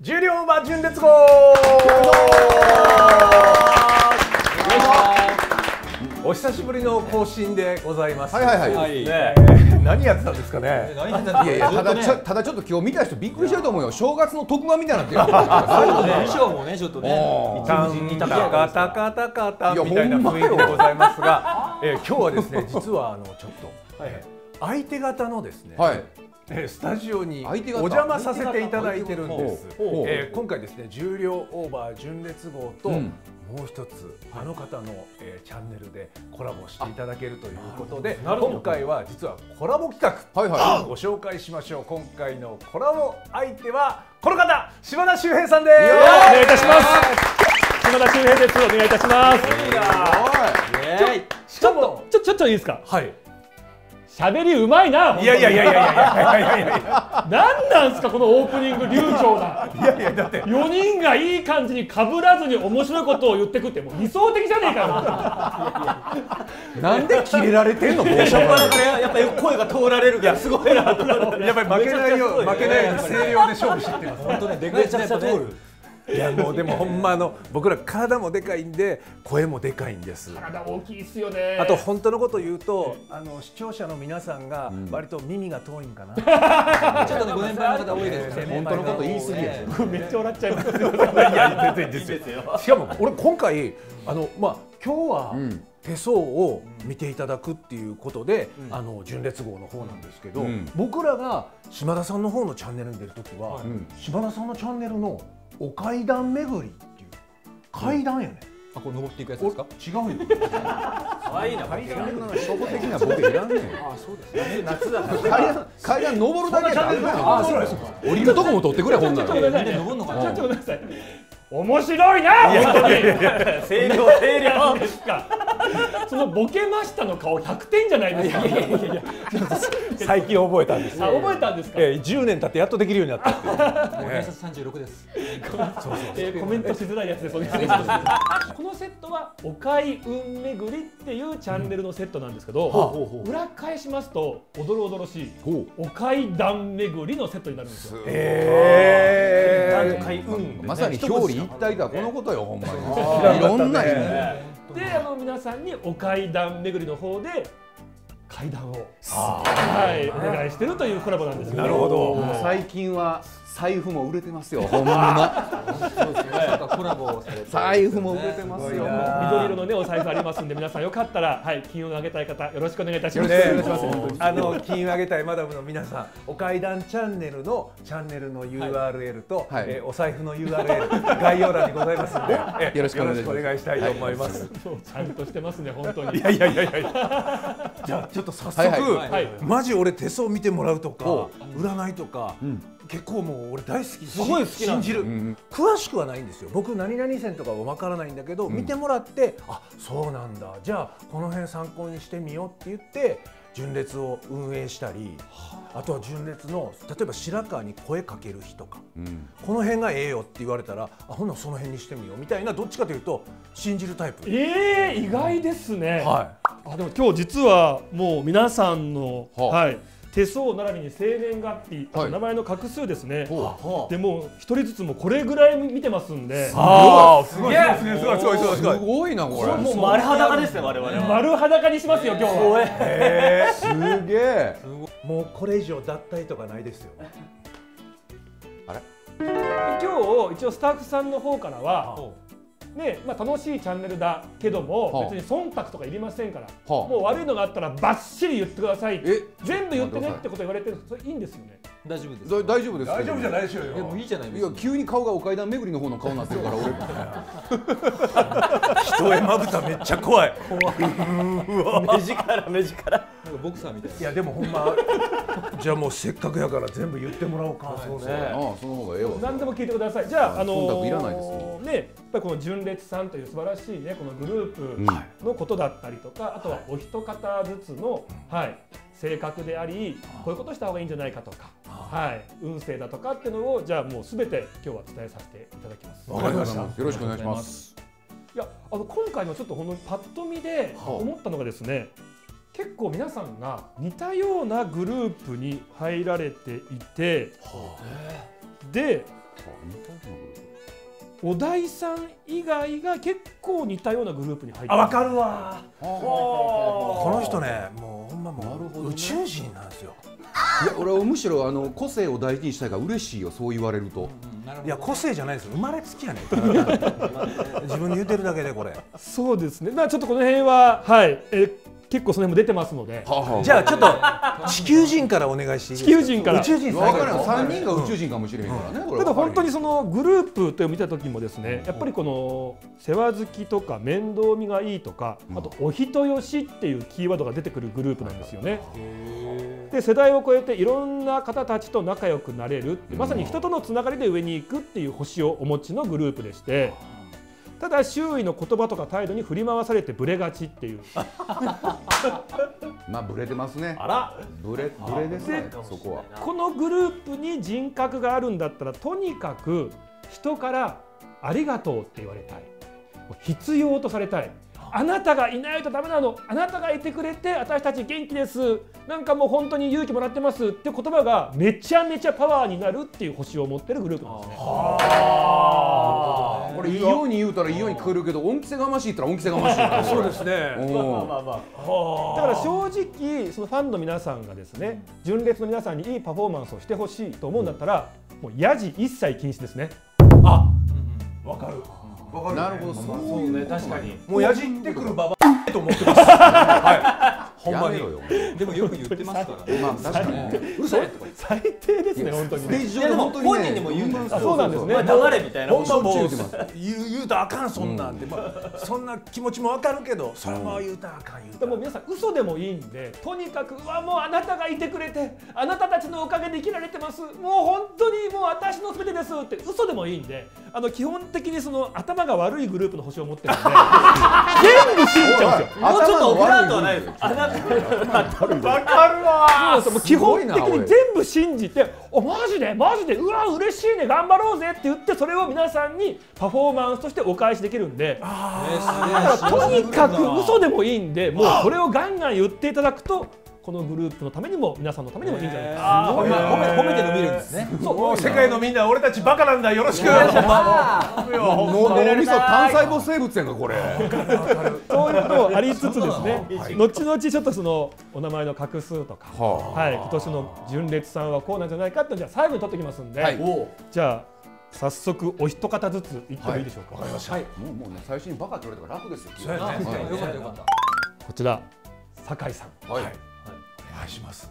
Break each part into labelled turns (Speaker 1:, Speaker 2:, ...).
Speaker 1: 重量馬純烈号。お久しぶりの更新でございます。
Speaker 2: はいはいはい。
Speaker 1: 何やってたんですかね。
Speaker 2: いやいや、ただちょっと今日見た人びっくりしてると思うよ。正月の特番みたいになってる。
Speaker 3: 衣装もねちょっとね。
Speaker 1: タカタカタカタみたいな雰囲気でございますが、今日はですね実はちょっと相手方のですね。スタジオにお邪魔させていただいてるんです。今回ですね重量オーバー純烈号ともう一つあの方のチャンネルでコラボしていただけるということで、今回は実はコラボ企画ご紹介しましょう。今回のコラボ相手はこの方、島田秀平さんです。
Speaker 4: お願いいたします。島田秀平です。お願いいたします。ちょっといいですか。
Speaker 1: はい。
Speaker 4: 喋りうまいな。
Speaker 1: いや。
Speaker 4: なんなんすかこのオープニング流暢な。
Speaker 1: いやだって
Speaker 4: 4人がいい感じに被らずに面白いことを言ってくってもう理想的じゃねえか
Speaker 2: よ。なんでキレられてんの？
Speaker 3: やっぱり声が通られるからすごいなと思って。
Speaker 1: やっぱり負けないように声量で勝負してます。
Speaker 3: 本当ね、でかいちゃんと通る。
Speaker 1: いやもうでもほんま僕ら体もでかいんで声もでかいんです。
Speaker 4: 体大きいっすよね。
Speaker 1: あと本当のこと言うと視聴者の皆さんが割と耳が遠いんかな。
Speaker 3: ちょっとねご年配の方多いですね。
Speaker 2: 本当のこと言い過ぎや。
Speaker 4: めっちゃ笑っちゃいます。
Speaker 1: いや全然ですよ。しかも俺今回今日は手相を見ていただくっていうことで純烈号の方なんですけど、僕らが島田さんの方のチャンネルに出るときは島田さんのチャンネルのお階段巡りっていう階段やね。
Speaker 3: あ、これ登っていくやつですか？
Speaker 1: 違うよ。
Speaker 3: 可愛いな。
Speaker 2: 階段の初歩的なボケいらんねん。
Speaker 3: あ、そうですね。夏だから。
Speaker 2: 階段登るだけじゃダメだよ。
Speaker 1: あ、そうです。
Speaker 2: 降りるとこも取ってくれほんなら。
Speaker 3: みんな登るのかな。
Speaker 4: ちょっと待ってください。面白いな。
Speaker 3: 声量
Speaker 4: ですか。そのボケましたの顔100点じゃないですか。
Speaker 1: 最近覚えたんです。
Speaker 4: 覚えたんですか。
Speaker 1: 10年経ってやっとできるようになったっていう。
Speaker 3: 偏差36です。
Speaker 4: コメントしづらいやつです。このセットはお開運巡りっていうチャンネルのセットなんですけど、裏返しますとおどろおどろしいお階段巡りのセットになるんですよ。
Speaker 2: まさに表裏一体だ。このことよほんまに。いろんな意味
Speaker 4: で皆さんにお階段巡りの方で階段をお願いしてるというコラボなんですけど。
Speaker 1: なるほど。
Speaker 2: 最近は財布も売れてますよ。ほんま。
Speaker 3: そうですね。なんかコラボされて。
Speaker 2: 財布も売れてますよ。
Speaker 4: 緑色のねお財布ありますんで皆さんよかったら金運を上げたい方よろしくお願いいたします。
Speaker 1: 金運上げたいマダムの皆さん、お階段チャンネルのURL とお財布の URL 概要欄にございますのでよろしくお願いしたいと思います。
Speaker 4: ちゃんとしてますね本当に。
Speaker 1: いや。じゃあちょっと早速マジ俺手相見てもらうとか占いとか。結構もう俺大好き、すごい好きなんです。信じる。詳しくはないんですよ。僕何々線とかは分からないんだけど、見てもらってそうなんだ、じゃあこの辺参考にしてみようって言って純烈を運営したり、あとは純烈の例えば白川に声かける日とか、この辺がええよって言われたらほんならその辺にしてみようみたいな、どっちかというと信じるタイプ。
Speaker 4: 意外ですね。でも今日実はもう皆さんの手相並びに生年月日、名前の画数ですね。でも一人ずつもこれぐらい見てますんで。
Speaker 1: すごいなこれ。
Speaker 3: もう丸裸ですね我々。
Speaker 4: 丸裸にしますよ今日は。
Speaker 2: すげえ。
Speaker 1: もうこれ以上脱退とかないですよ。
Speaker 2: あれ？
Speaker 4: 今日一応スタッフさんの方からは。楽しいチャンネルだけども別に忖度とかいりませんから、もう悪いのがあったらバッシリ言ってください、全部言ってねってこと言われてる。それいいんですよね。
Speaker 3: 大丈夫です。
Speaker 2: 大丈夫です。
Speaker 1: 大丈夫じゃないでしょうよ。
Speaker 3: でもいいじゃない
Speaker 2: ですか。いや急に顔がお階段巡りの方の顔になってるから俺。
Speaker 1: 人へまぶためっちゃ怖い。
Speaker 3: 目力。ボクサーみたいな。
Speaker 1: いやでもほんまじゃあもうせっかくやから全部言ってもらおうか。
Speaker 2: そうね。その方がええわ。
Speaker 4: 何でも聞いてください。じゃあ
Speaker 2: 忖度いらないです
Speaker 4: ね。やっぱりこの純烈さんという素晴らしいねこのグループのことだったりとか、あとはお一方ずつの性格であり、こういうことした方がいいんじゃないかとか、運勢だとかっていうのをじゃあもうすべて今日は伝えさせていただきます。
Speaker 1: わかりました。
Speaker 2: よろしくお願いします。
Speaker 4: いや今回のちょっとほんのパッと見で思ったのがですね。結構皆さんが似たようなグループに入られていて、で小田井さん以外が結構似たようなグループに入ってる。
Speaker 1: あ、わかるわ。この人ね、もうほんまもう宇宙人なんですよ。
Speaker 2: いや、俺はむしろ個性を大事にしたいから嬉しいよ、そう言われると。
Speaker 1: いや、個性じゃないですよ、生まれつきやねん。自分で言ってるだけでこれ。
Speaker 4: そうですね。ちょっとこの辺は結構その辺も出てますので。
Speaker 1: じゃあちょっと地球人からお願いしていいですか。
Speaker 4: 地球人から。
Speaker 1: 宇宙人
Speaker 2: 分からん、3人が宇宙人かもしれへんからね。
Speaker 4: ただ本当にそのグループと見た時もですね、やっぱりこの世話好きとか面倒見がいいとか、あとお人よしっていうキーワードが出てくるグループなんですよね。で、世代を超えていろんな方たちと仲良くなれるって、まさに人とのつながりで上に行くっていう星をお持ちのグループでして、ただ周囲の言葉とか態度に振り回されてブレがちっていう。
Speaker 2: まあブレてますね。
Speaker 3: あら、
Speaker 2: ブレですね、そこは。
Speaker 4: このグループに人格があるんだったら、とにかく人からありがとうって言われたい、必要とされたい、あなたがいないとダメなの、あなたがいてくれて私たち元気です、なんかもう本当に勇気もらってますって言葉がめちゃめちゃパワーになるっていう星を持ってるグループなんですね。
Speaker 2: これいいように言うたらいいように聞こえるけど、恩着せがましいったら恩着せがましいから。
Speaker 1: そうですね。
Speaker 4: だから正直そのファンの皆さんがですね、純烈の皆さんにいいパフォーマンスをしてほしいと思うんだったら、もうヤジ一切禁止ですね。
Speaker 1: あ、わかる。
Speaker 2: なるほど、そうね、
Speaker 3: 確かに。
Speaker 1: もうやじってくるババと思ってます。はい。ほんまに。
Speaker 3: でもよく言ってますからね。
Speaker 2: まあ確かにね。
Speaker 3: うるさいとか
Speaker 4: 最低ですね、本当に。
Speaker 2: ステージ上で本当に
Speaker 3: 本人にも言うんですよ。
Speaker 4: そうなんですね。
Speaker 3: 黙れみたいな。
Speaker 1: ほんまもう言うたらあかん、そんなんって、そんな気持ちもわかるけど、それは言うたらあかん言うたら。
Speaker 4: でも皆さん嘘でもいいんで、とにかくもうあなたがいてくれて、あなたたちのおかげで生きられてます、もう本当にもう私の全てですって嘘でもいいんで、基本的にその頭が悪いグループの星を持ってるんで全部信じちゃうんですよ。
Speaker 3: もうちょっとオブラートはないです。あなたわかるわ。
Speaker 4: もう基本的に全部信じて、マジでマジで、うわ嬉しいね、頑張ろうぜって言って、それを皆さんにパフォーマンスとしてお返しできるんで、だからとにかく嘘でもいいんで、もうそれをガンガン言っていただくと、このグループのためにも皆さんのためにもいいんじゃないか。
Speaker 3: 褒めて伸びるんですね。
Speaker 1: もう世界のみんな俺たちバカなんだ、よろしく。
Speaker 2: 脳みそ単細胞生物やんかこれ。
Speaker 4: そういうこともありつつですね、後々ちょっとそのお名前の画数とか、今年の純烈さんはこうなんじゃないかってじゃあ最後に取ってきますんで、じゃあ早速お一方ずつ言ってもいいでしょうか。わかりました。もう
Speaker 2: ね、最初にバカって言われたから楽ですよ。
Speaker 3: よかったよかった。
Speaker 4: こちら酒井さん。
Speaker 1: お願いします。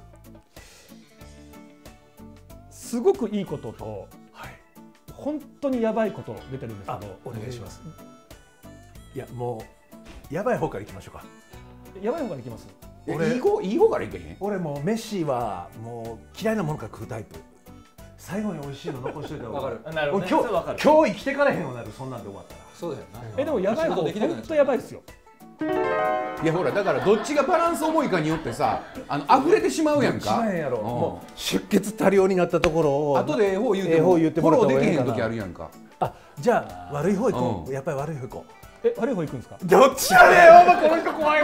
Speaker 4: すごくいいことと、本当にやばいこと出てるんですけど、
Speaker 1: お願いします。いや、もうやばい方からいきましょうか。
Speaker 4: やばい方からいきます。
Speaker 2: いい方からいけへん。
Speaker 1: 俺もう飯はもう嫌いなものから食うタイプ。最後に美味しいの残しといた方が。
Speaker 3: わかる。なるほど。
Speaker 1: 今日生きてからへんようになる、そんなんで終わったら。
Speaker 3: そうだよな。
Speaker 4: でもやばい方、本当やばいですよ。
Speaker 2: いやほらだからどっちがバランス重いかによってさ、溢れてしまうやんか。
Speaker 1: 違うやろ。もう出血多量になったところを
Speaker 2: 後で方言うてもフォローできへん時あるやんか。
Speaker 1: あ、じゃあ悪い方行こう。やっぱり悪い方行こう。
Speaker 4: 悪い方行くんですか。
Speaker 1: どっちやねん。この人怖い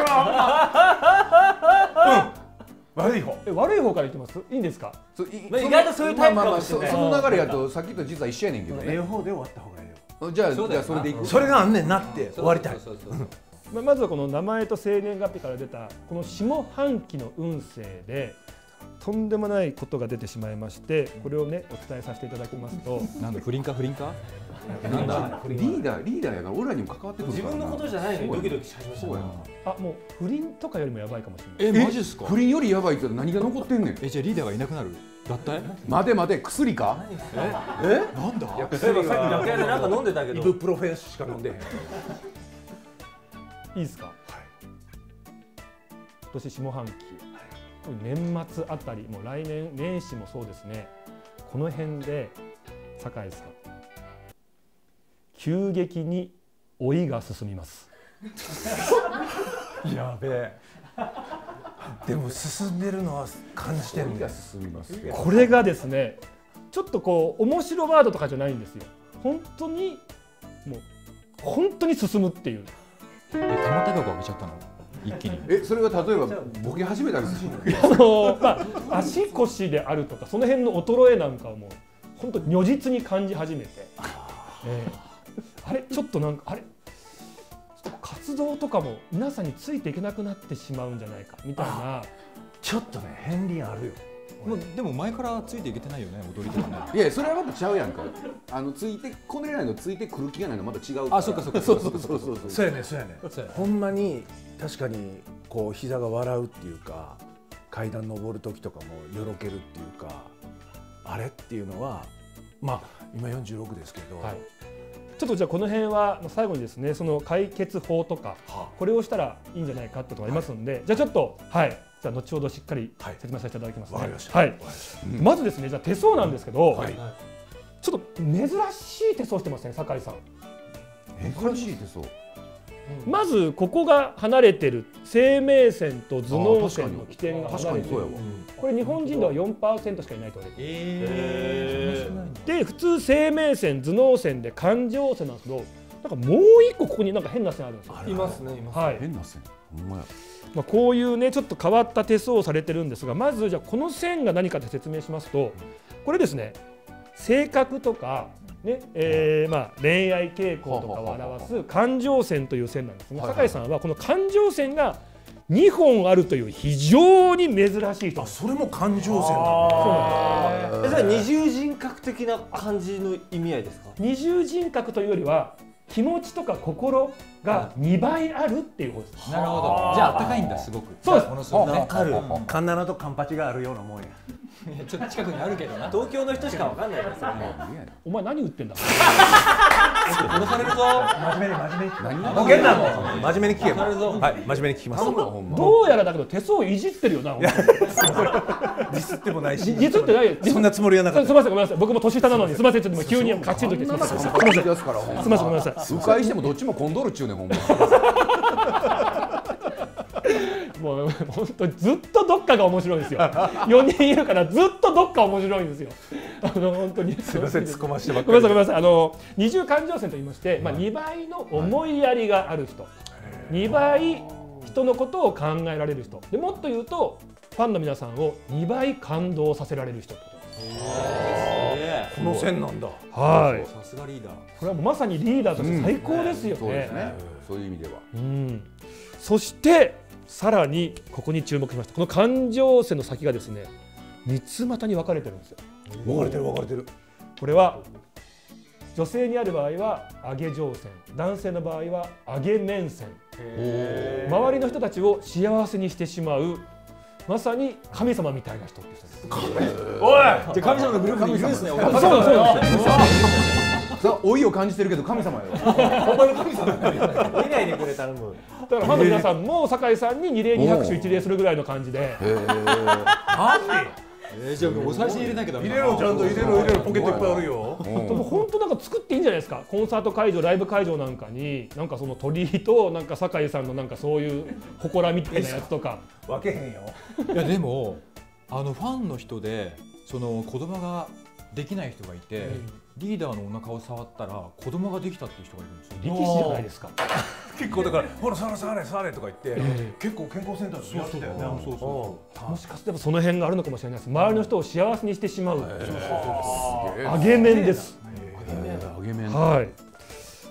Speaker 1: わ。悪い方。
Speaker 4: 悪い方から行きます。いいんですか。
Speaker 3: 意外とそういうタイプかもしれない。
Speaker 2: その流れやとさっきと実は一緒やねんけどね。
Speaker 1: 方で終わった方がいいよ。
Speaker 2: じゃあそれでいく。
Speaker 1: それがあんねんなって終わりたい。
Speaker 4: まずはこの名前と生年月日から出たこの下半期の運勢でとんでもないことが出てしまいまして、これをねお伝えさせていただきますと、
Speaker 3: なんだ不倫か
Speaker 2: なんだリーダーやから俺らにも関わってくる。
Speaker 3: 自分のことじゃないのにドキドキし始めました。
Speaker 4: もう不倫とかよりもやばいかもしれない。
Speaker 3: マジですか。
Speaker 2: 不倫よりやばいって何が残ってんねん。
Speaker 3: じゃあリーダーがいなくなる。脱退？
Speaker 2: 待て薬か？
Speaker 3: なんだ。そういえばさっき楽屋でなんか飲んでたけど。
Speaker 1: イブプロフェンしか飲んでへん。
Speaker 4: いいですか。今年下半期、年末あたり、もう来年年始もそうですね。この辺で酒井さん、急激に老いが進みます。
Speaker 1: やべえ。でも進んでるのは感じてるんだ。
Speaker 4: これがですね、ちょっとこう面白ワードとかじゃないんですよ。本当にもう本当に進むっていう。
Speaker 3: 玉手箱開けちゃったの一気に。
Speaker 2: それが例えばボケ始めたりするの？
Speaker 4: 足腰であるとかその辺の衰えなんかをもう本当如実に感じ始めて、あれちょっとなんかあれ活動とかも皆さんについていけなくなってしまうんじゃないかみたいな、
Speaker 1: ちょっとね片鱗あるよ。
Speaker 3: でも前からついていけてないよね、踊りとかね。
Speaker 2: いやそれはまたちゃうやんか。ついてこねないのついてくる気がないのまた違うから。
Speaker 3: あ、そうかそうか。
Speaker 2: そう
Speaker 1: そうやねそうやね。ほんまに確かにこう膝が笑うっていうか、階段登る時とかもよろけるっていうか、あれっていうのはまあ今46ですけど、
Speaker 4: ちょっとじゃあこの辺は最後にですね、その解決法とかこれをしたらいいんじゃないかってことがありますので、じゃあちょっとじゃあ後ほどしっかり説明させていただきますね。まずですね、じゃあ手相なんですけど、ちょっと珍しい手相してますね、酒井さん。
Speaker 2: 珍しい手相。
Speaker 4: まずここが離れてる生命線と頭脳線の起点が離れてる。これ日本人では 4% しかいないと言われてる。で普通生命線頭脳線で感情線なんですけど、なんかもう一個ここになんか変な線あるんですよ。
Speaker 3: いますね、います。
Speaker 2: 変な線。ほんまや。
Speaker 4: まあこういうねちょっと変わった手相をされてるんですが、まずじゃあこの線が何かって説明しますと、これですね、性格とかね、まあ恋愛傾向とかを表す感情線という線なんですが、酒井さんはこの感情線が2本あるという非常に珍しい人。
Speaker 1: それも感情線なん
Speaker 3: だ。じゃあ二重人格的な感じの意味合いですか？
Speaker 4: 二重人格というよりは気持ちとか心が2倍あるっていうことです。
Speaker 3: なるほど。じゃあ暖かいんだ、すごく。
Speaker 4: そうです。
Speaker 3: ものすごくね。
Speaker 1: カンナナとカンパチがあるようなもんや。
Speaker 3: ちょっと近くにあるけどな。東京の人しかわかんないですよね。
Speaker 4: お前何言ってんだ。
Speaker 3: 殺されるぞ。
Speaker 1: 真面目にボケんなもん。真面目に聞け。はい、真面目に聞きます。
Speaker 4: どうやらだけど手相いじってるよな。
Speaker 1: ディスってもないし。
Speaker 4: ディスってないよ。
Speaker 1: そんなつもりはなかった。
Speaker 4: すみませんごめんなさい。僕も年下なのにすみません、ちょっと急にカチンときてすみません。すみませんごめんなさい。
Speaker 2: 迂回してもどっちもコンドルっちゅうねんほんま。
Speaker 4: もう本当ずっとどっかが面白いんですよ。4人いるからずっとどっか面白いんですよ。本当に
Speaker 1: すみません突っ込ましてばっか
Speaker 4: り。ごめんなさい二重感情線と言いまして、2倍の思いやりがある人、2倍人のことを考えられる人で、もっと言うとファンの皆さんを2倍感動させられる人ってことです。
Speaker 1: この線なんだ。
Speaker 4: はい。
Speaker 3: さすがリーダー。
Speaker 4: これはもうまさにリーダーとして最高ですよね。
Speaker 2: そうですね。そういう意味では。
Speaker 4: そしてさらにここに注目しました。この感情線の先がですね、三つ股に分かれてるんですよ。
Speaker 1: 分かれてる分かれてる。
Speaker 4: これは女性にある場合は上げ上線、男性の場合は上げ面線。周りの人たちを幸せにしてしまうまさに神様みたいな人って人です。
Speaker 1: おい、
Speaker 3: じゃ神様のグループにいるんですね。
Speaker 2: 老いを感じてるけど神様よ。
Speaker 3: 本場の神様。見ないでくれ頼む。
Speaker 4: だからファンの皆さんも酒井さんに二礼二拍手一礼するぐらいの感じで。
Speaker 1: マジ？
Speaker 3: じゃあお最初に入れなきゃダメ。
Speaker 1: 入れろちゃんと入れろポケットいっぱいあるよ。
Speaker 4: 本当なんか作っていいんじゃないですか。コンサート会場ライブ会場なんかになんかその鳥居となんか酒井さんのなんかそういう祠みたいなやつとか。
Speaker 1: 分けへんよ。
Speaker 3: いやでもファンの人でその子供ができない人がいて、リーダーのお腹を触ったら子供ができたっていう人がいるんですよ。
Speaker 4: 力士じゃないですか。
Speaker 1: 結構だからほら触れとか言って結構健康センターでやってたよね。
Speaker 4: もしかすればその辺があるのかもしれないです。周りの人を幸せにしてしまう。上げ面です。
Speaker 2: 上げ面。
Speaker 4: はい。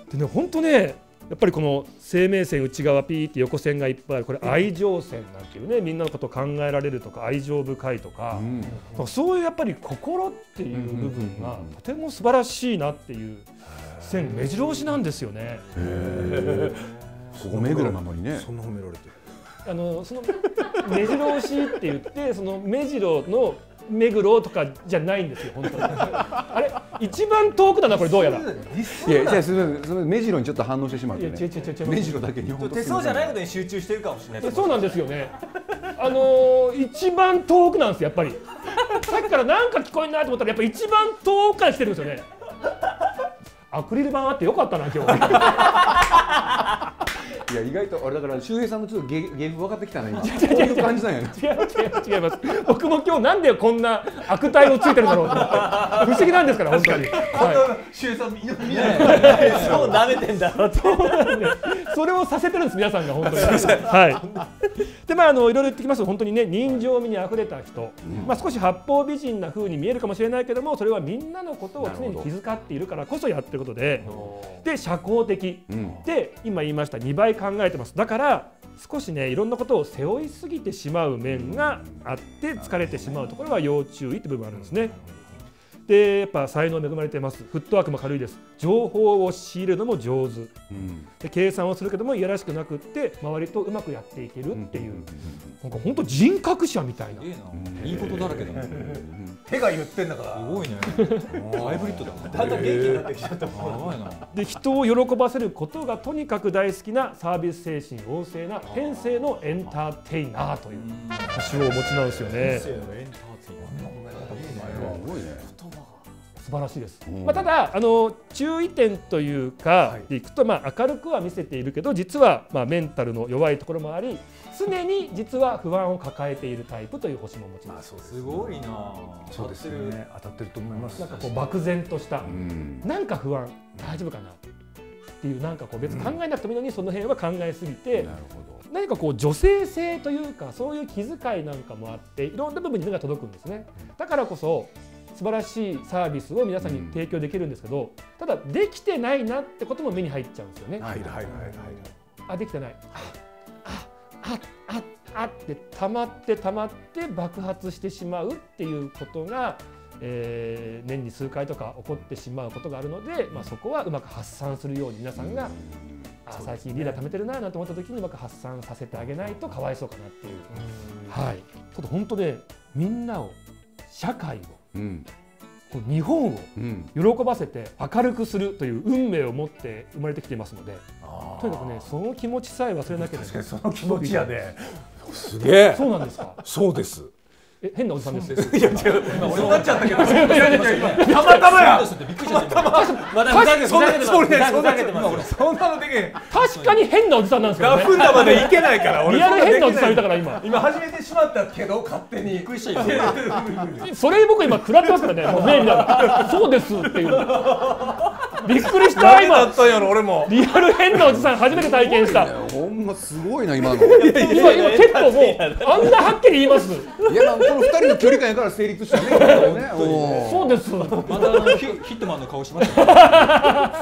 Speaker 4: でね本当ね。やっぱりこの生命線内側ピーって横線がいっぱいある、これ愛情線なんていうね、みんなのことを考えられるとか愛情深いとか、そういうやっぱり心っていう部分がとても素晴らしいなっていう線、目白押しなんですよね。
Speaker 2: ここ目黒なのにね。
Speaker 1: そんな褒められてる。
Speaker 4: その目白押しって言ってその目白の目黒とかじゃないんですよ本当に。あれ一番遠くだなこれどうやら。い
Speaker 2: やじゃあその目白にちょっと反応してしまってね。目白だけに
Speaker 3: 手相じゃないことに集中してるかもしれない。
Speaker 4: そうなんですよね。一番遠くなんですよやっぱり。さっきからなんか聞こえんなと思ったらやっぱ一番遠くから来てるんですよね。アクリル板あってよかったな今日。
Speaker 2: いや意外と俺だから周平さんのちょっと芸風分かってきたね今。こういう感じなんやね。
Speaker 4: 違います。僕も今日なんでこんな悪態をついてるんだろうと思って不思議なんですから本当に。
Speaker 1: 周平さん見ない。
Speaker 5: そう舐めてんだろって。
Speaker 4: それをさせてるんです皆さんが本当に。はい。でいろいろ言ってきますと本当にね人情味にあふれた人、少し八方美人な風に見えるかもしれないけどもそれはみんなのことを常に気遣っているからこそやってることで、社交的で今言いました2倍考えてます。だから少しねいろんなことを背負いすぎてしまう面があって疲れてしまうところは要注意って部分があるんですね。でやっぱ才能恵まれてます。フットワークも軽いです。情報を仕入れるのも上手、で計算をするけどもいやらしくなくって周りとうまくやっていけるっていう、なんか本当人格者みたいな。
Speaker 3: いいことだらけだね。
Speaker 1: 手が言ってんだから。
Speaker 3: すごいね。ハイブリッドだもん。
Speaker 5: だんだん元気になってきちゃった。
Speaker 3: やばいな。
Speaker 4: で人を喜ばせることがとにかく大好きなサービス精神旺盛な天性のエンターテイナーという星をお持ちなんですよね。素晴らしいです。ただ注意点というかでいくと明るくは見せているけど実はメンタルの弱いところもあり常に実は不安を抱えているタイプという星もお持ちです。
Speaker 3: すごいな。
Speaker 1: そうですね。当たってると思います。
Speaker 4: なんかこう漠然としたなんか不安大丈夫かなっていうなんかこう別に考えなくてもいいのにその辺は考えすぎて何かこう女性性というかそういう気遣いなんかもあっていろんな部分に目が届くんですね。だからこそ素晴らしいサービスを皆さんに提供できるんですけど、ただできてないなってことも目に入っちゃうんですよね。できてない。って溜まって爆発してしまうっていうことが、年に数回とか起こってしまうことがあるので、そこはうまく発散するように皆さんが最近リーダー貯めてるななんて思った時にうまく発散させてあげないとかわいそうかなっていう。はい。ちょっと本当ねみんなを社会を日本を喜ばせて明るくするという運命を持って生まれてきていますので、とにかくねその気持ちさえ忘れなければ。
Speaker 1: 確かにその気持ちやで。すげえ。
Speaker 4: そうなんですか。
Speaker 1: そうです。
Speaker 4: 変なおじさんです。
Speaker 1: いや違う。そうなっちゃったけど。たまたまや。
Speaker 5: まだふざけて
Speaker 1: そんなのできへん。
Speaker 4: 確かに変なおじさんなんですけどね。
Speaker 1: ラフンダまでいけないから。
Speaker 4: リアル変なおじさんいたから今。
Speaker 1: 今始めてしまったけど勝手に。びっくりしたよ。
Speaker 4: それ僕今食らってますからね。もう目見ながら。そうですっていう。びっくりした今。
Speaker 1: だったんやろ俺も。
Speaker 4: リアル変なおじさん初めて体験した。
Speaker 2: ほんますごいな今の。
Speaker 4: 今結構もうあんなはっきり言います。
Speaker 2: いやこの2人の距離感やから成立したね。
Speaker 4: そうです。
Speaker 3: またヒットマンの顔しました。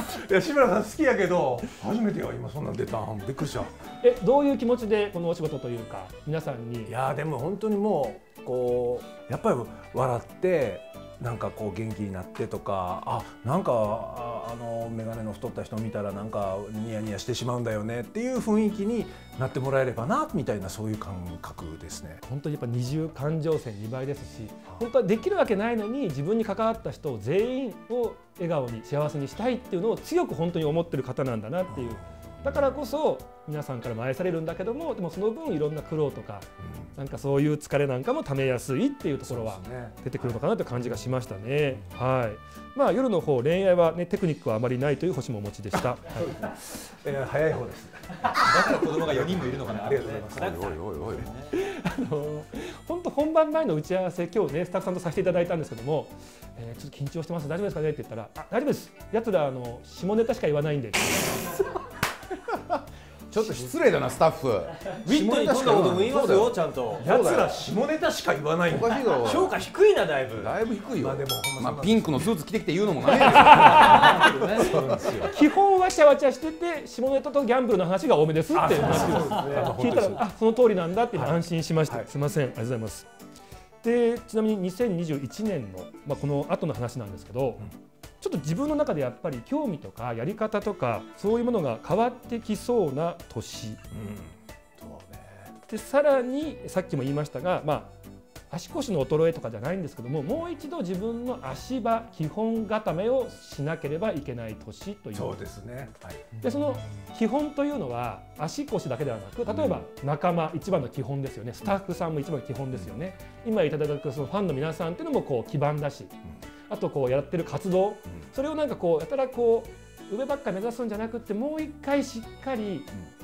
Speaker 1: いや志村さん好きやけど初めてよ今そんなん出たん。びっくりした。
Speaker 4: どういう気持ちでこのお仕事というか皆さんに。
Speaker 1: いやでも本当にもうこうやっぱり笑ってなんかこう元気になってとかなんか眼鏡の太った人を見たらなんかニヤニヤしてしまうんだよねっていう雰囲気になってもらえればなみたいなそういう感覚ですね。
Speaker 4: 本当にやっぱ二重感情線2倍ですし本当はできるわけないのに自分に関わった人を全員を笑顔に幸せにしたいっていうのを強く本当に思ってる方なんだなっていう。だからこそ皆さんからも愛されるんだけどもでもその分いろんな苦労とか、なんかそういう疲れなんかもためやすいっていうところは出てくるのかなという感じがしましたね。はい。夜の方恋愛はねテクニックはあまりないという星もお持ちでした。はい、
Speaker 1: 早い方です。
Speaker 3: だから子供が4人もいるのかな。
Speaker 1: ありがとうございます。
Speaker 4: 本当本番前の打ち合わせ今日ねスタッフさんとさせていただいたんですけども、ちょっと緊張してます大丈夫ですかねって言ったら大丈夫です。やつら下ネタしか言わないんで。
Speaker 2: ちょっと失礼だなスタッフ。
Speaker 5: ウィットに富んだことも言いますよちゃんと。
Speaker 1: やつら下ネタしか言わないんだ。
Speaker 2: おかしいだろ。
Speaker 5: 評価低いなだいぶ。
Speaker 2: だいぶ低いよ。
Speaker 1: でも
Speaker 2: ピンクのスーツ着てきて言うのもない
Speaker 4: ですよ。基本わちゃわちゃしてて下ネタとギャンブルの話が多めですって話を聞いたらその通りなんだって安心しました。すみませんありがとうございます。でちなみに2021年のこの後の話なんですけど。ちょっと自分の中でやっぱり興味とかやり方とかそういうものが変わってきそうな年、でさらにさっきも言いましたが、足腰の衰えとかじゃないんですけどももう一度自分の足場基本固めをしなければいけない年という。
Speaker 1: そうですね。
Speaker 4: でその基本というのは足腰だけではなく例えば仲間一番の基本ですよね。スタッフさんも一番の基本ですよね。今いただくそのファンの皆さんっていうのもこう基盤だし。あとこうやってる活動、それをなんかこうやたらこう上ばっかり目指すんじゃなくってもう一回しっかり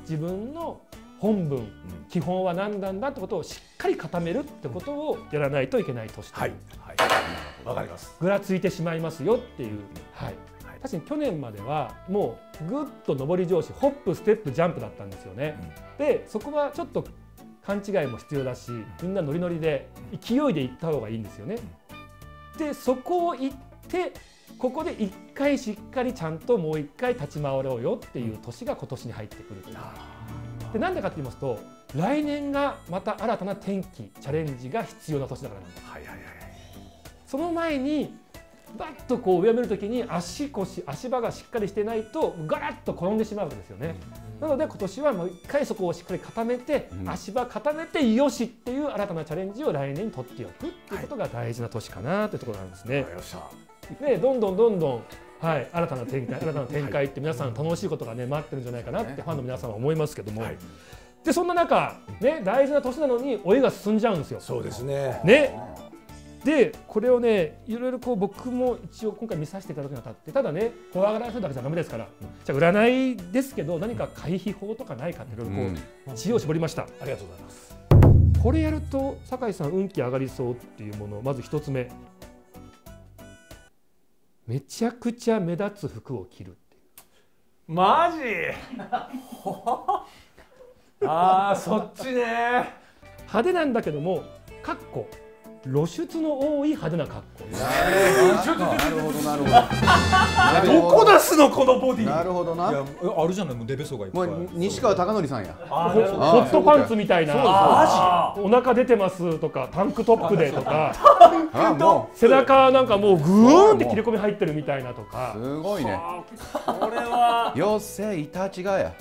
Speaker 4: 自分の本文、基本は何なんだってことをしっかり固めるってことをやらないといけない年と、
Speaker 1: はい、わかります。
Speaker 4: ぐらついてしまいますよっていう、確かに去年まではもうぐっと上り調子、ホップステップジャンプだったんですよね。でそこはちょっと勘違いも必要だし、みんなノリノリで勢いでいった方がいいんですよね。でそこを行ってここで一回しっかりちゃんともう一回立ち回ろうよっていう年が今年に入ってくるという。でなんでかと言いますと、来年がまた新たな転機チャレンジが必要な年だからなんです。その前にバッとこう上を見るときに足場がしっかりしてないとガラッと転んでしまうわけですよね。なので今年はもう一回そこをしっかり固めて、足場固めてよしっていう新たなチャレンジを来年に取っておくっていうことが大事な年かなというところなんですね。でどんどん新たな展開って皆さん楽しいことがね待ってるんじゃないかなってファンの皆さんは思いますけども、でそんな中ね大事な年なのに老いが進んじゃうんですよ。
Speaker 1: そうですね。
Speaker 4: でこれをねいろいろこう僕も一応今回見させていただくにあたって、ただね怖がらせるだけじゃダメですから、じゃあ占いですけど何か回避法とかないかっていろいろこう知恵を絞りました。
Speaker 1: ありがとうございます。
Speaker 4: これやると酒井さん運気上がりそうっていうものをまず一つ目、めちゃくちゃ目立つ服を着るっていう。
Speaker 1: マジあーそっちね。
Speaker 4: 派手なんだけどもかっこ露出の多い派手な格好。
Speaker 2: なるほどなるほど。
Speaker 1: どこ出すのこのボディ。
Speaker 2: なるほどな。
Speaker 3: いやあるじゃない、もうデベソがいっぱい。
Speaker 2: もう西川貴教さんや。
Speaker 4: ホットパンツみたいな、お腹出てますとかタンクトップでとか、背中なんかもうグーンって切れ込み入ってるみたいなとか。
Speaker 2: すごいね。
Speaker 5: これは
Speaker 2: よせいたちがや。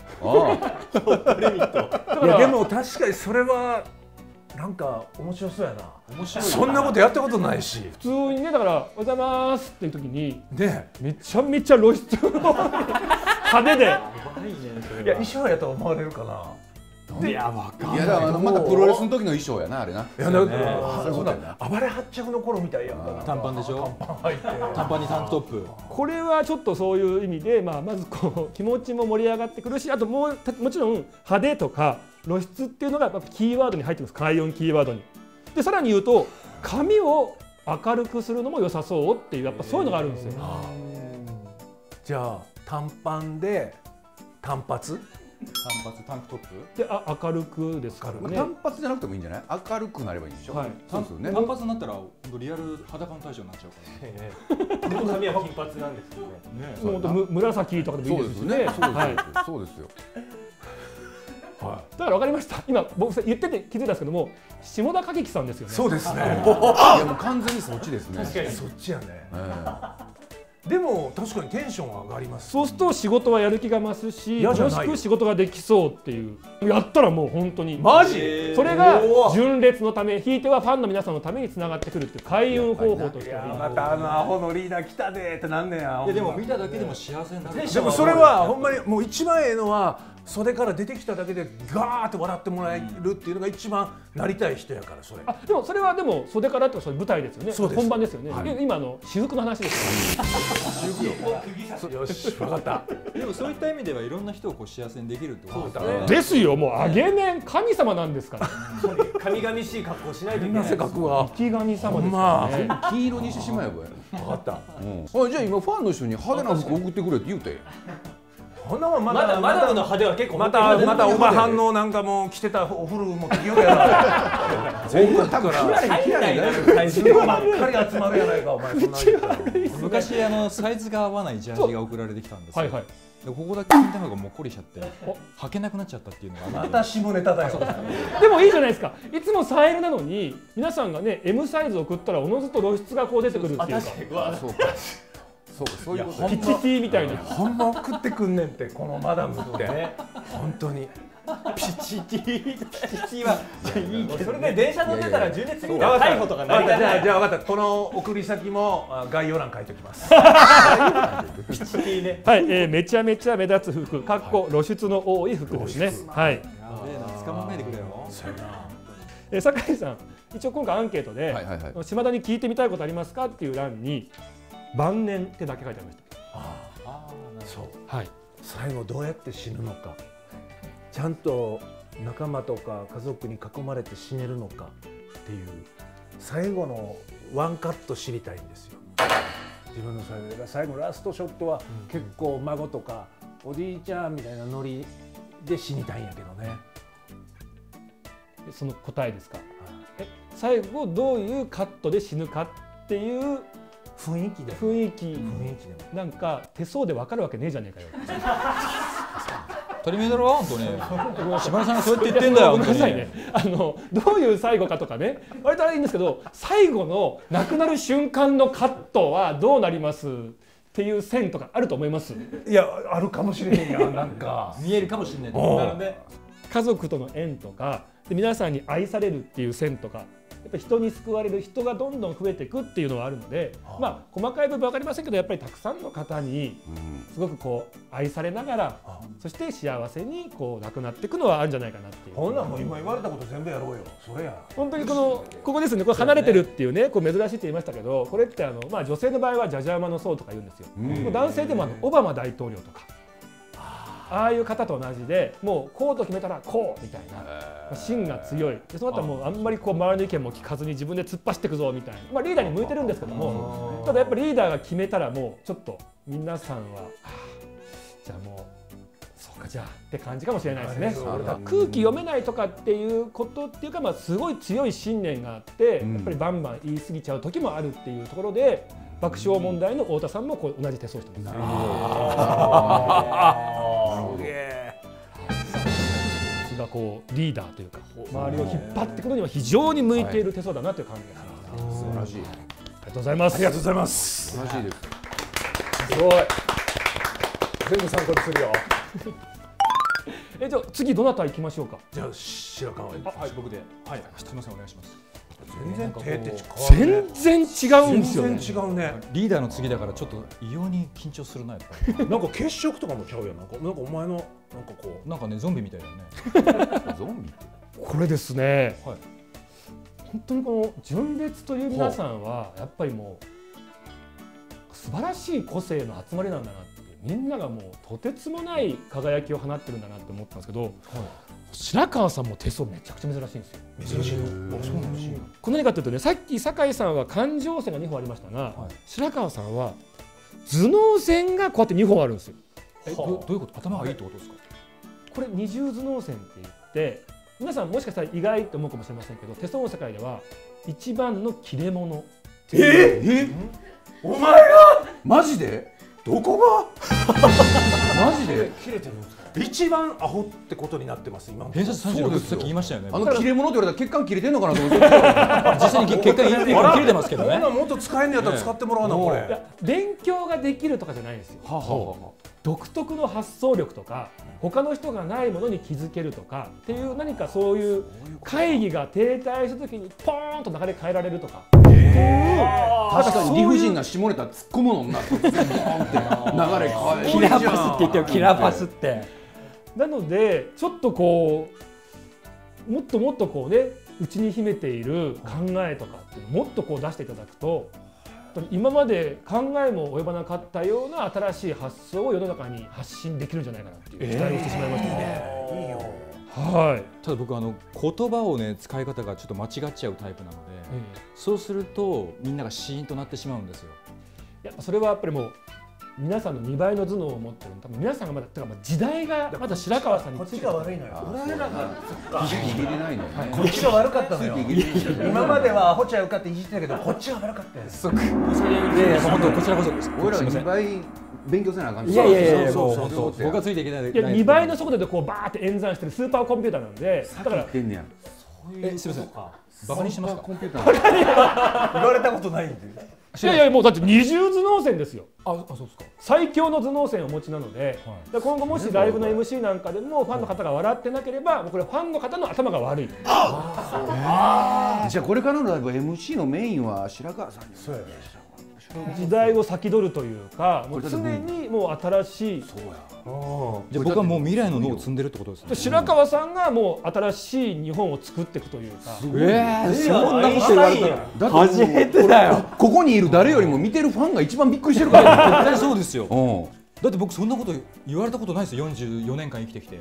Speaker 1: いやでも確かにそれはなんか面白そうやな。面白い。そんなことやったことないし。
Speaker 4: 普通にねだからおはようございますっていう時に
Speaker 1: ね
Speaker 4: めちゃめちゃ露出の派手で。
Speaker 1: いや衣装やと思われるかな。
Speaker 2: いやわかんない。いやだからまたプロレスの時の衣装やなあれな。
Speaker 1: いやなんかそうだ。暴れ発着の頃みたいやん。
Speaker 3: 短パンでしょ。短パンにタンクトップ。
Speaker 4: これはちょっとそういう意味で、まずこう気持ちも盛り上がってくるし、あともちろん派手とか露出っていうのがやっぱキーワードに入ってます。開運キーワードに。でさらに言うと髪を明るくするのも良さそうっていうやっぱそういうのがあるんですよ。
Speaker 1: じゃあ短パンで単発。
Speaker 3: タンクトップ
Speaker 4: で明るくですからね。
Speaker 2: 単発じゃなくてもいいんじゃない？明るくなればいいんでしょ。そうですよね。
Speaker 3: 単発になったらリアル裸の大将になっちゃうから。
Speaker 5: でも髪は金髪なんですよね。
Speaker 4: もう紫とかでもいいですしね。
Speaker 2: そうですよ。
Speaker 4: だから分かりました。今僕言ってて気づいたんですけども、下田景樹さんですよね。
Speaker 1: そうですね。い
Speaker 2: やもう完全にそっちですね。
Speaker 1: 確かにそっちやね。でも確かにテンション上がります。
Speaker 4: そうすると仕事はやる気が増すし、楽しく仕事ができそうっていう。やったらもう本当に
Speaker 1: マジ。
Speaker 4: それが純烈のため、ひいてはファンの皆さんのためにつながってくるっていう開運方法としては。
Speaker 1: またアホのリーダー来たでってなんねや。
Speaker 3: いやでも見ただけでも幸せになる。
Speaker 1: でもそれはほんまにもう一番ええのは袖から出てきただけでガーって笑ってもらえるっていうのが一番なりたい人やからそれ。
Speaker 4: でもそれはでも袖からってそれ舞台ですよね。本番ですよね。今雫の話ですよ。
Speaker 1: よし分かった。
Speaker 3: でもそういった意味ではいろんな人をこう幸せにできるってことですね。
Speaker 4: ですよ、もうあげめん神様なんですから。
Speaker 5: 神々しい格好しないといけない。
Speaker 1: 性格は
Speaker 4: 生き神様ですからね。
Speaker 2: 黄色にしてしまえばや。
Speaker 1: 分かった。
Speaker 2: じゃあ今ファンの人に派手な服送ってくれって言うて。
Speaker 5: マダムの派手は結構
Speaker 1: またお前反応なんかも着てたお風呂持ってきようやな。全部多分
Speaker 5: 入らないな。
Speaker 1: ばっかり集まるやないかお前。
Speaker 3: 昔サイズが合わないジャージが送られてきたんですよ。ここだけ金玉がもっこりしちゃって履けなくなっちゃったっていうのが
Speaker 1: また下ネタだよ。
Speaker 4: でもいいじゃないですか。いつもサイルなのに皆さんがね M サイズを送ったらおのずと露出がこう出てくるっていうか。
Speaker 2: そういうこと。
Speaker 4: ピチティみたいな。
Speaker 1: ほんま送ってくんねんってこのマダムって本当に。
Speaker 5: ピチティはいいけど、それで電車乗ってたら純烈に逮捕とかない。
Speaker 1: じゃあ分かった。この送り先も概要欄書いておきます。
Speaker 5: ピチティね。
Speaker 4: はい、めちゃめちゃ目立つ服、かっこ露出の多い服ですね。はい。
Speaker 3: 捕まんないでくれよ。
Speaker 4: 酒井さん、一応今回アンケートで島田に聞いてみたいことありますかっていう欄に晩年ってだけ書いてありました。
Speaker 1: そう。はい。最後どうやって死ぬのか。 ちゃんと仲間とか家族に囲まれて死ねるのかっていう最後のワンカット知りたいんですよ。自分の最後ラストショットは結構孫とかおじいちゃんみたいなノリで死にたいんやけどね。
Speaker 4: その答えですか。最後どういうカットで死ぬかっていう
Speaker 1: 雰囲気で
Speaker 4: なんか手相で分かるわけねえじゃねえかよ。
Speaker 3: 当たり前だろ本当に。島田さんがそうやって言ってんだよ。
Speaker 4: ごめんなさいね。どういう最後かとかね、割とあれいいんですけど、最後の亡くなる瞬間のカットはどうなりますっていう線とかあると思います？
Speaker 1: いや、あるかもしれへんやん。なんか
Speaker 5: 見えるかもしれない。なので
Speaker 4: 家族との縁とかで皆さんに愛されるっていう線とか。やっぱり人に救われる人がどんどん増えていくっていうのはあるので、まあ細かい部分分かりませんけど、やっぱりたくさんの方にすごくこう愛されながら、そして幸せにこう亡くなっていくのはあるんじゃないかなっていう。
Speaker 1: ほんなんもう今言われたこと全部やろうよ。それや。
Speaker 4: 本当にここですね。これ離れてるっていうね、こう珍しいって言いましたけど、これってまあ女性の場合はジャジャ馬の層とか言うんですよ。男性でもオバマ大統領とか。ああいう方と同じで、もうこうと決めたらこうみたいな芯が強いで、その後はもうあんまりこう周りの意見も聞かずに自分で突っ走っていくぞみたいな、まあ、リーダーに向いてるんですけども、ただやっぱりリーダーが決めたらもうちょっと皆さんはじゃあもうそうかじゃあって感じかもしれないですね。空気読めないとかっていうことっていうか、まあ、すごい強い信念があって、やっぱりバンバン言い過ぎちゃう時もあるっていうところで、爆笑問題の太田さんもこう同じ手相してます。がこうリーダーというか周りを引っ張っていくのには非常に向いている手相だなという感じがします。
Speaker 2: 素晴らしい。
Speaker 4: ありがとうございます。
Speaker 1: ありがとうございます。
Speaker 2: 素晴らしいです。
Speaker 1: すごい。全部参考にするよ。
Speaker 4: じゃあ次どなた行きましょうか。
Speaker 1: じゃあ白川へ。
Speaker 3: はい、僕で。はい、すみませんお願いします。
Speaker 1: 全然手って
Speaker 4: 全然違うんですよね。
Speaker 1: 全然違うね。
Speaker 3: リーダーの次だからちょっと異様に緊張するなやっぱり。
Speaker 1: なんか血色とかもちゃうやん。なんかお前のなんかこう
Speaker 3: なんかねゾンビみたいだね。
Speaker 2: ゾンビ。
Speaker 4: これですね。
Speaker 3: はい。
Speaker 4: 本当にこの純烈という皆さんはやっぱりもう素晴らしい個性の集まりなんだなって、みんながもうとてつもない輝きを放ってるんだなって思ったんですけど。白川さんも手相めちゃくちゃ珍しいんですよ。
Speaker 1: 珍しいの。そうなんですよ。
Speaker 4: これ何かというとね、さっき酒井さんは感情線が2本ありましたが、白川さんは頭脳線がこうやって2本あるんですよ。
Speaker 3: どういうこと？頭がいいってことですか？
Speaker 4: これ二重頭脳線って言って、皆さんもしかしたら意外と思うかもしれませんけど、手相の世界では一番の切れ者。
Speaker 1: お前が
Speaker 2: マジで？
Speaker 1: どこが
Speaker 2: マジで
Speaker 1: 切れてるんですか？一番アホってことになってます今。
Speaker 3: 偏差値36ってさっき言いましたよね。
Speaker 2: 切れ者って言われたら血管切れてんのかなと思って。
Speaker 3: 実際に血管切れてますけどね。
Speaker 1: もっと使えんのやったら使ってもらわなこれ。
Speaker 4: 勉強ができるとかじゃないんですよ。独特の発想力とか他の人がないものに気づけるとかっていう、何かそういう会議が停滞した時にポーンと流れ変えられるとか。
Speaker 2: 確かに理不尽な下ネタ突っ込むのになって流れ変える。
Speaker 5: キラーパスって言ってよ、キラーパスって。
Speaker 4: なのでちょっとこうもっともっとこうね、内に秘めている考えとかっていうのをもっとこう出していただくと、今まで考えも及ばなかったような新しい発想を世の中に発信できるんじゃないかなっていう期待をしてしまいましたね。いいよ。はい。
Speaker 3: ただ僕言葉をね使い方がちょっと間違っちゃうタイプなので、そうするとみんながシーンとなってしまうんですよ。
Speaker 4: やっぱそれはやっぱりもう皆さんの2倍の頭脳を持ってる。多分皆さんがまだ時代がまだ白川さんに
Speaker 1: こっちが悪いのよ。俺らが
Speaker 2: 入れないの。
Speaker 1: こっちが悪かったのよ。今まではアホちゃうかっていじってたけど、こっちが悪かったよ。
Speaker 3: 本当こちらこそです。
Speaker 2: 俺らが2倍勉強せなあかん。
Speaker 3: いやそう僕はついていけない。
Speaker 4: いや2倍の速度でこうバーって演算してるスーパーコンピューターなんで、だから
Speaker 2: すみま
Speaker 3: せん。バカにしてますか？
Speaker 2: コンピューター
Speaker 1: 言われたことないんで。
Speaker 4: いやもうだって二重頭脳線ですよ。
Speaker 3: そうですか。
Speaker 4: 最強の頭脳線をお持ちなので、今後もしライブの MC なんかでもファンの方が笑ってなければ、これファンの方の頭が悪い。
Speaker 2: じゃあこれからのライブ MC のメインは白川さんに。
Speaker 1: そうやね。
Speaker 4: 時代を先取るというか、もう常にもう新しい。
Speaker 3: じゃあ僕はもう未来の脳を積んでるってことですね。
Speaker 4: 白川さんがもう新しい日本を作っていくというか。
Speaker 5: そんなこと言われたら初めてだよ。
Speaker 2: ここにいる誰よりも見てるファンが一番びっくりしてるから。
Speaker 3: 絶対そうですよ。だって僕そんなこと言われたことないですよ。44年間生きてきて。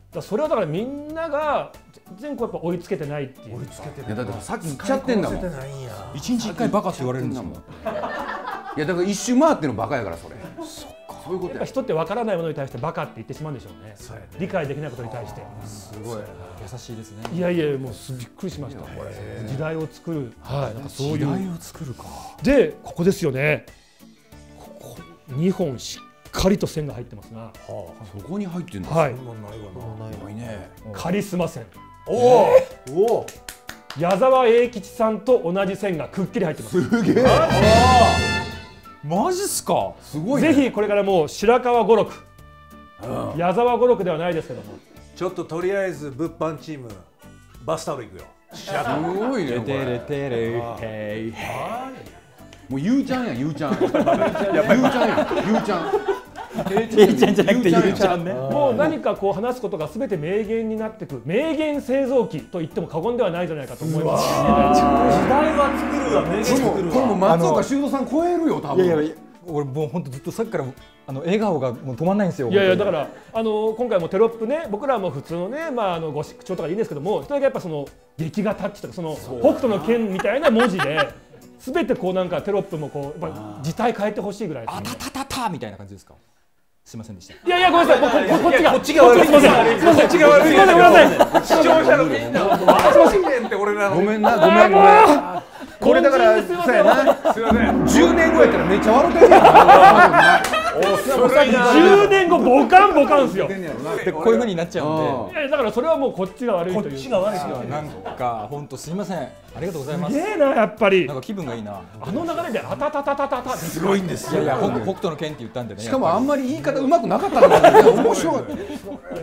Speaker 4: それはだからみんなが全然やっぱ追いつけてないっていう。追いつけて
Speaker 2: いやだってさっき言っちゃってんだもん。
Speaker 3: 一日一回バカって言われるんですもん。
Speaker 2: いやだから一周回ってのバカやからそれ。そういうことや。
Speaker 4: 人って分からないものに対してバカって言ってしまうんでしょうね。理解できないことに対して。
Speaker 3: すごい優しいですね。
Speaker 4: いやいやもうびっくりしました。時代を作る。はい。なんかそういう。
Speaker 3: 時代を作るか。
Speaker 4: でここですよね。ここ2本しっかりと線が入ってますが。
Speaker 2: そこに入ってんだ。
Speaker 4: はい。
Speaker 2: ないね。
Speaker 4: カリスマ線。
Speaker 1: おお。
Speaker 4: 矢沢永吉さんと同じ線がくっきり入ってます。
Speaker 2: すげえ。
Speaker 3: マジっすか。
Speaker 2: すごい。
Speaker 4: ぜひこれからもう白川五六、矢沢五六ではないですけども、
Speaker 1: ちょっととりあえず物販チームバスタオルいくよ。
Speaker 2: すごいねこれ。もうゆうちゃんやゆうちゃん。ゆうちゃんやゆうちゃん。
Speaker 3: ゆうちゃんじゃなくてゆうちゃんね。
Speaker 4: もう何かこう話すことがすべて名言になってくる名言製造機と言っても過言ではないんじゃないかと思います。時
Speaker 5: 代は作るわ名言作るわ。
Speaker 2: これも松岡修造さん超えるよ多分。
Speaker 3: いやいや俺もう本当ずっとさっきから笑顔がもう止まんないんですよ。
Speaker 4: いやいやだから今回もテロップね、僕らも普通のねゴシック調とかいいんですけども、一人だけやっぱその劇画タッチとかその北斗の拳みたいな文字で。すべてこうなんかテロップもこうやっぱ字体変えてほしいぐらいですね。
Speaker 3: あたたたたみたいな感じですか。すいませんでした。
Speaker 4: いやいやごめんなさい。こっちが
Speaker 1: 悪い。
Speaker 4: すいません。すいません。
Speaker 1: こっちが悪い。
Speaker 4: すいませんごめんなさい。
Speaker 1: 視聴者のみんなって俺らの。
Speaker 2: ごめんなごめんごめん。これだからそうやな。
Speaker 1: すいません。
Speaker 2: 10年後やったらめっちゃ笑ってるやん。
Speaker 4: 10年後ボカンボカンですよ。
Speaker 3: でこういう風になっちゃうんで。
Speaker 4: いやだからそれはもうこっちが悪いという。こっちが悪いですよ。
Speaker 3: なんか本当すいません。ありがとうございます。
Speaker 4: すげえなやっぱり。
Speaker 3: なんか気分がいいな。
Speaker 4: あの流れであたたたたたた
Speaker 1: すごいんですよ。
Speaker 3: いやいや北斗の拳って言ったんでね。
Speaker 2: しかもあんまり言い方うまくなかったから面白かった。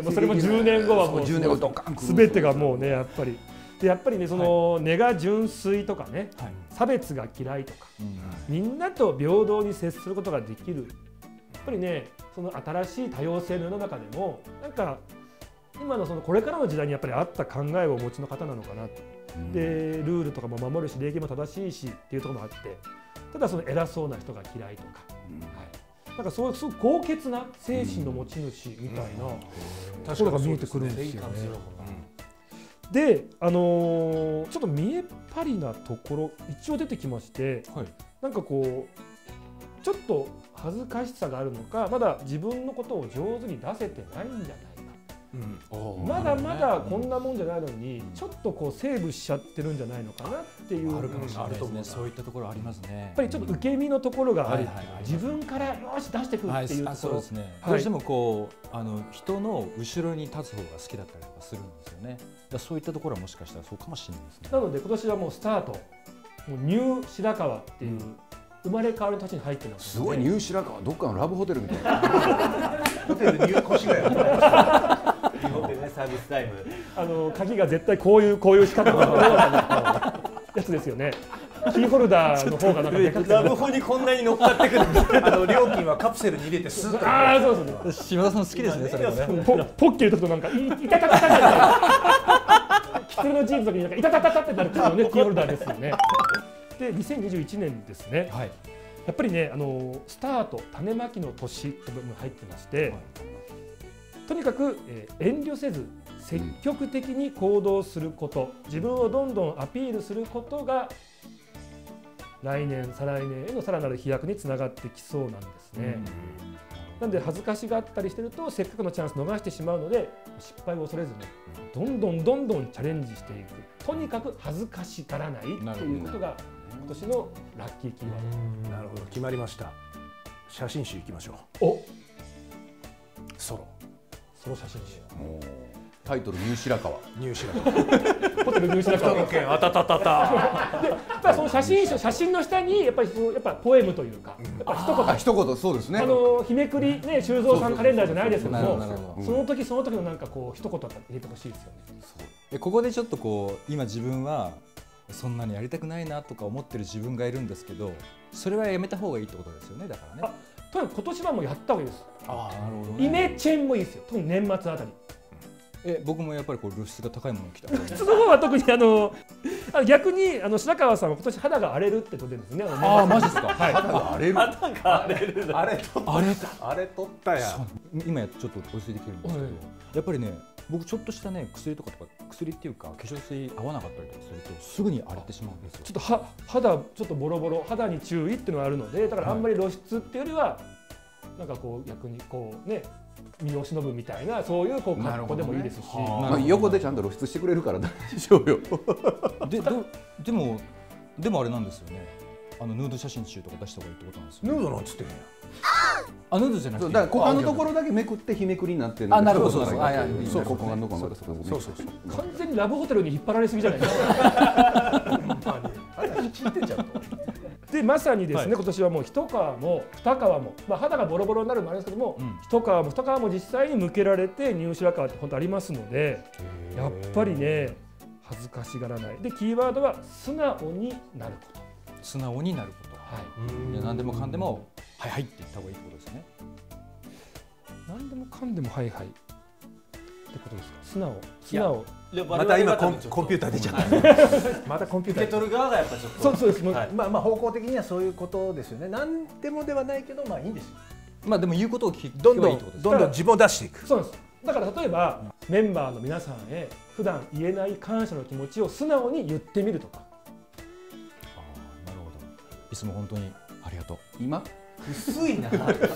Speaker 4: それも10年後はもう
Speaker 2: 10年後ドカン
Speaker 4: 全てがもうねやっぱり。でやっぱりねその根が純粋とかね、差別が嫌いとか、みんなと平等に接することができる。やっぱりねその新しい多様性の世の中でもなんか今のそのこれからの時代にやっぱり合った考えをお持ちの方なのかなと。でルールとかも守るし礼儀も正しいしっていうところもあって、ただその偉そうな人が嫌いとか、なんかそうすごく高潔な精神の持ち主みたいなところが見えてくるんですよね。でちょっと見えっ張りなところ一応出てきまして、なんかこうちょっと恥ずかしさがあるのか、まだ自分のことを上手に出せてないんじゃないか、まだまだこんなもんじゃないのにちょっとこうセーブしちゃってるんじゃないのかなっていう。
Speaker 3: あるかもしれないですね。そういったところありますね。
Speaker 4: やっぱりちょっと受け身のところがある。自分からよし出してくるっていうところ。
Speaker 3: そうですね。どうしてもこう人の後ろに立つ方が好きだったりとかするんですよね。そういったところはもしかしたらそうかもしれないですね。
Speaker 4: なので今年はもうスタート、もうニュー白川っていう生まれ変わりの立ちに入ってます。
Speaker 2: すごいニュー白川どっかのラブホテルみたいな。
Speaker 1: ホテルニュー越谷。
Speaker 5: 日本でねサービスタイム。
Speaker 4: 鍵が絶対こういう仕方のやつですよね。キーホルダーの方がなんかでかくて。
Speaker 5: ラブホにこんなに乗っかってくる。
Speaker 1: 料金はカプセルに入れてスーッと。
Speaker 4: ああそうですね。
Speaker 3: 島田さん好きですねそれもね。
Speaker 4: ポッケ入れとくとなんかいたたたたってなる。キツネのジーンズの時になんかいたたたたってなるっていうねキーホルダーですよね。で2021年ですね。やっぱりねスタート種まきの年というのが入ってまして、とにかく遠慮せず積極的に行動すること、自分をどんどんアピールすることが来年再来年へのさらなる飛躍につながってきそうなんですね。なんで恥ずかしがったりしてるとせっかくのチャンス逃してしまうので、失敗を恐れずにどんどんチャレンジしていく、とにかく恥ずかしがらないということが今年のラッキーキーワード。
Speaker 1: なるほど、決まりました。写真集いきましょう。
Speaker 4: お、
Speaker 1: ソロ写真集。
Speaker 2: タイトルニュー白川。
Speaker 1: ニュー白川。
Speaker 4: ホテルニュー白川。
Speaker 1: あたたたた。
Speaker 4: で、やっぱその写真の下にやっぱポエムというか、やっぱ
Speaker 2: 一言そうですね。
Speaker 4: 日めくりね修造さんカレンダーじゃないですけども、その時のなんかこう一言入れてほしいですよね。
Speaker 3: ここでちょっとこう今自分はそんなにやりたくないなとか思ってる自分がいるんですけど、それはやめた方がいいってことですよね。だからね。
Speaker 4: とにかく今年はもうやった方がいいです。
Speaker 3: なるほど。
Speaker 4: イメチェンもいいですよ。特に年末あたり。
Speaker 3: 僕もやっぱりこう露出が高いものを着た方がいい。
Speaker 4: 露出の方は特に逆に白川さんは今年肌が荒れるってことですね。
Speaker 3: ああマジですか。
Speaker 4: はい。
Speaker 2: 肌が荒れる。
Speaker 5: 肌が荒れる。
Speaker 1: あれ取ったや。
Speaker 3: 今ちょっとお教えできるんですけど、やっぱりね僕ちょっとしたね薬っていうか化粧水合わなかったりとかするとすぐに荒れてしまうんですよ。
Speaker 4: ちょっと肌ちょっとボロボロ、肌に注意っていうのがあるので、だからあんまり露出っていうよりはなんかこう逆にこうね身を忍ぶみたいなそういうこう格好でもいいですし、
Speaker 2: 横でちゃんと露出してくれるから大丈夫よ。
Speaker 3: でもあれなんですよね。ヌード写真集とか出した方がいいってことなんですよ。
Speaker 1: ヌードなんつってんや。
Speaker 3: ヌードじゃなくて、
Speaker 2: だから股間のところだけめくって日めくりになってる。
Speaker 3: なるほど、そう
Speaker 2: そう。股間のところ
Speaker 1: そうそう。
Speaker 4: 完全にラブホテルに引っ張られすぎじゃないですか。
Speaker 1: 聞いてちゃうと。
Speaker 4: でまさにですね、今年はもう一皮も二皮も、肌がボロボロになるのもありますけども、一皮も実際に向けられて乳白皮って本当ありますので、やっぱりね恥ずかしがらない。でキーワードは素直になること。
Speaker 3: 素直になること。はい。何でもかんでもはいはいって言った方がいいってことですね。
Speaker 4: 何でもかんでもはいはいってことですか。素直。
Speaker 1: また今コンピューター出ちゃった。またコンピューター。
Speaker 5: 受け取る側がやっぱちょっと。
Speaker 4: そうです。
Speaker 1: まあ方向的にはそういうことですよね。何でもではないけどまあいいんですよ。
Speaker 3: でも言うことを聞
Speaker 1: どんどん自分を出していく。
Speaker 4: そうです。だから例えばメンバーの皆さんへ普段言えない感謝の気持ちを素直に言ってみるとか。
Speaker 3: なるほど。いつも本当にありがとう。
Speaker 2: 今
Speaker 5: 薄いな。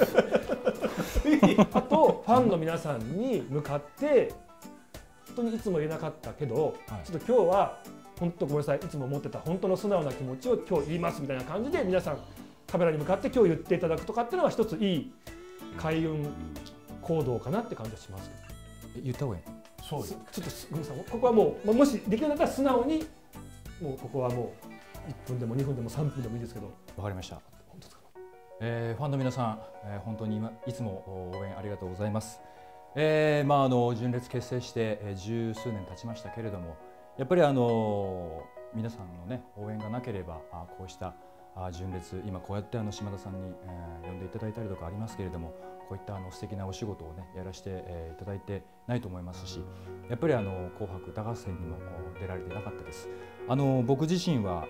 Speaker 4: あとファンの皆さんに向かって本当にいつも言えなかったけど、ちょっと今日は本当ごめんなさい、いつも思ってた本当の素直な気持ちを今日言いますみたいな感じで皆さんカメラに向かって今日言っていただくとかっていうのは一ついい開運行動かなって感じがします。
Speaker 3: 言った方がいい。
Speaker 4: そうです。ちょっとごめんなさい、ここはもうもしできるんだったら素直にもうここはもう1分でも2分でも3分でもいいですけど。
Speaker 3: わかりました。ファンの皆さん、本当にいつも応援ありがとうございます。純烈結成して十数年経ちましたけれども、やっぱり皆さんのね応援がなければこうした純烈今こうやって島田さんに呼んでいただいたりとかありますけれども、こういった素敵なお仕事をねやらせていただいてないと思いますし、やっぱり紅白歌合戦にも出られてなかったです。僕自身は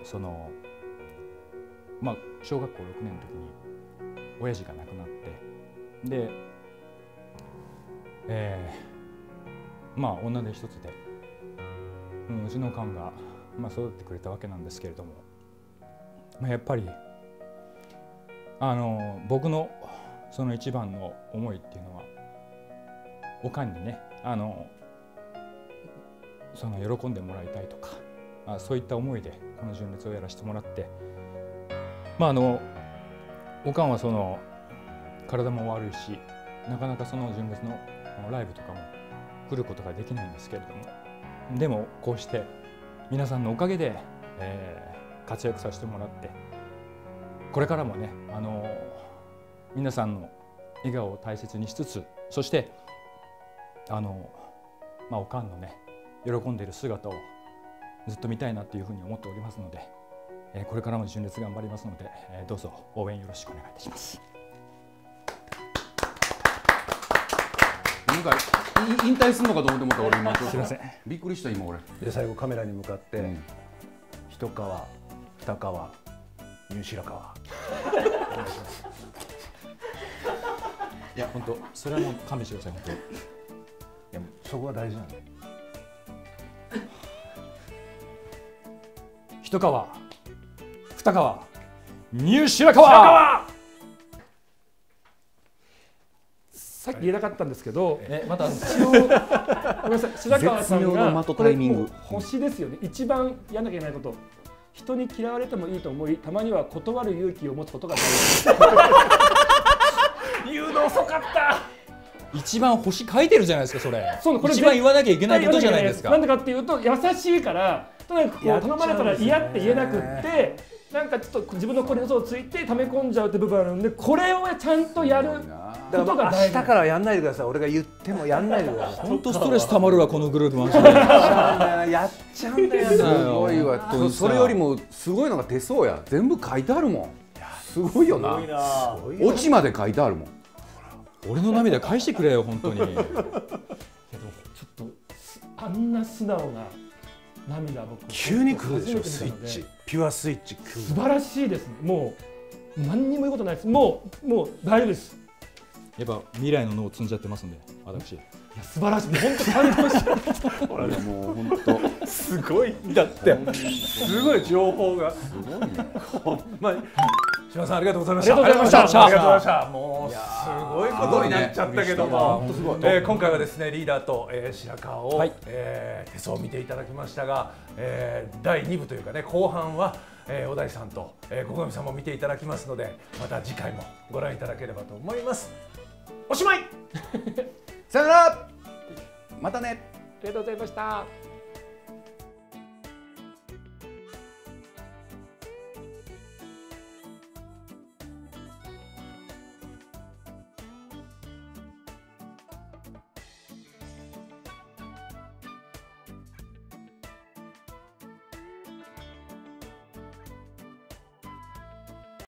Speaker 3: 小学校6年の時に親父が亡くなってで、女手一つで、うちのおかんが、育ってくれたわけなんですけれども、やっぱり僕のその一番の思いっていうのはおかんにね喜んでもらいたいとか、そういった思いでこの純烈をやらせてもらって、おかんは体も悪いしなかなか純烈のライブとかも来ることができないんですけれども、でもこうして皆さんのおかげで、活躍させてもらって、これからもね皆さんの笑顔を大切にしつつ、そしておかんのね喜んでいる姿をずっと見たいなというふうに思っておりますので、これからも純烈頑張りますので、どうぞ応援よろしくお願いいたします。
Speaker 2: なんか引退するのかと思って俺今
Speaker 3: すいません、
Speaker 2: びっくりした今俺。
Speaker 1: で最後カメラに向かって一皮二皮乳白皮。
Speaker 3: いや本当それはもう勘弁してください本当。い
Speaker 1: やそこは大事なんだよ。
Speaker 3: 一皮二皮乳白皮。
Speaker 4: さっき言えなかったんですけど、
Speaker 3: また
Speaker 4: 一応ごめんなさい、白川さんが
Speaker 2: これもう
Speaker 4: 星ですよね。一番やんなきゃいけないこと、人に嫌われてもいいと思い、たまには断る勇気を持つことが大事。言うの遅かった。
Speaker 3: 一番星書いてるじゃないですかそれ。
Speaker 4: これ
Speaker 3: 一番言わなきゃいけないことじゃないですか。
Speaker 4: なんでかっていうと優しいから、とにかくこう頼まれたら嫌って言えなくって、なんかちょっと自分の心に嘘をついて溜め込んじゃうって部分あるんで、これをちゃんとやることが大事。
Speaker 1: 明日からやんないでください。俺が言ってもやんないでください。
Speaker 3: 本当ストレスたまるわこのグループマンション。
Speaker 1: やっちゃうんだよ。
Speaker 2: すごいわ。それよりもすごいのが手相や。全部書いてあるもん。すごいよな。オチまで書いてあるもん。
Speaker 3: 俺の涙返してくれよ本当に。けどちょっ
Speaker 4: とあんな素直な涙僕
Speaker 1: 急に来るでしょスイッチ。ピュアスイッチ。
Speaker 4: 素晴らしいですね。もう何にも言うことないです。もう大丈夫です。
Speaker 3: やっぱ未来の脳を積んじゃってますんで、私。
Speaker 4: 素晴らしい、本当感動した。
Speaker 2: ほらもう本当
Speaker 1: すごいだってすごい情報がすごいね。ほんまに島さんありがとうございました。
Speaker 4: ありがとうございました。
Speaker 1: ありがとうございました。もうすごいことになっちゃったけども、今回はですねリーダーと白川を手相を見ていただきましたが、第2部というかね後半は小田井さんと小上さんも見ていただきますので、また次回もご覧いただければと思います。おしまい。
Speaker 2: さよなら。またね。
Speaker 4: ありがとうございました。